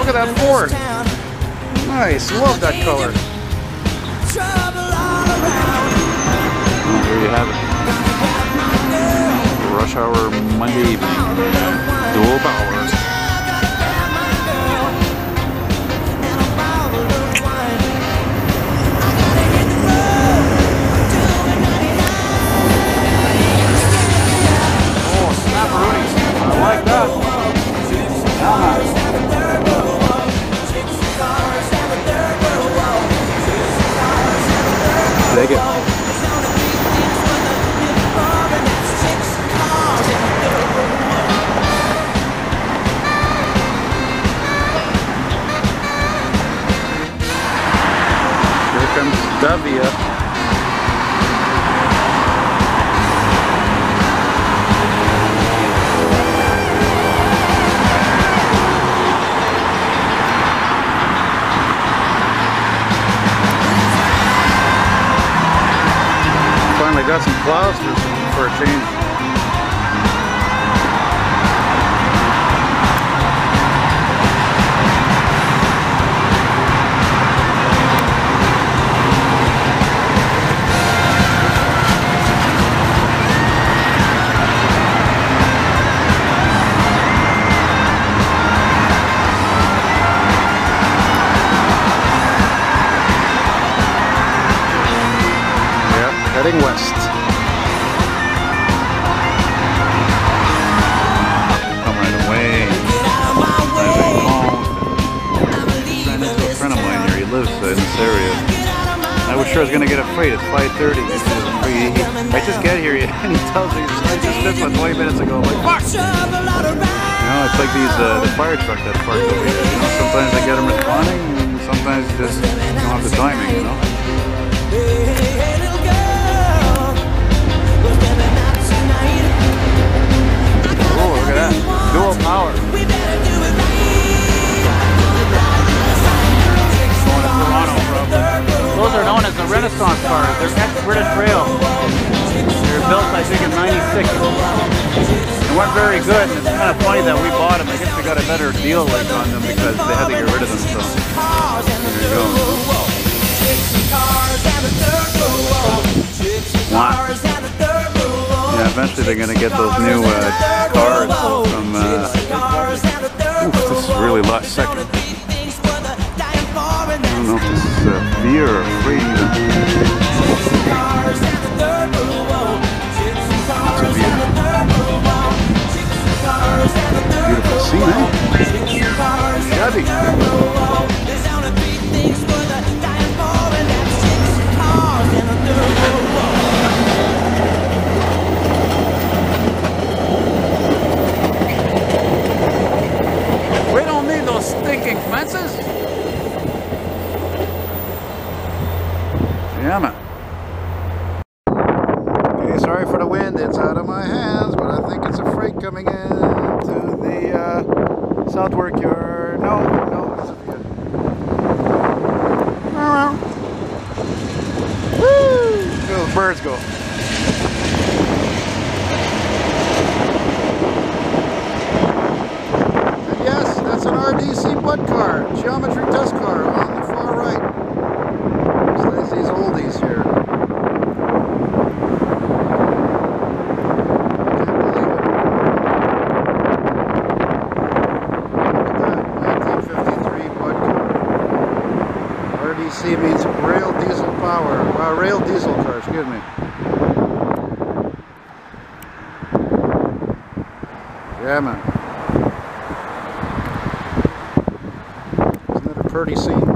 at that Ford. Nice, love that color. Well, there you have it. Rush hour Monday evening. Dual power. Take it. Here comes Davia. Finally got some clouds for a change. Heading west. Come right away. Ran into a friend of mine here. He lives in this area. I was sure I was going to get a freight. It's 5:30. I just get here and he tells me I just missed one 20 minutes ago. I'm like, fuck! You know, it's like these the fire truck that's parked over here. You know, sometimes I get them responding, and sometimes just don't have the timing. You know. Dual power. Going to Toronto, probably. Those are known as the Renaissance cars. They're ex-British Rail. They were built, I think, in '96. They weren't very good, and it's kind of funny that we bought them. I guess we got a better deal like on them because they had to get rid of them. So there you go. Wow. Yeah, eventually they're going to get those new cars from, this is really last second. I don't know if this is beer or free even. It's a beer. Beautiful scene, eh? Chevy. Stinking fences? Yeah, man. Okay, sorry for the wind. It's out of my hands, but I think it's a freight coming in to the Southwark yard. No, it's a good. Woo! Look at those birds go. RDC Bud car, geometry test car on the far right. Besides these oldies here. Can't believe it. Look at that, 1953 Bud car. RDC means rail diesel power, rail diesel car, excuse me. Yeah, man. Pretty scene.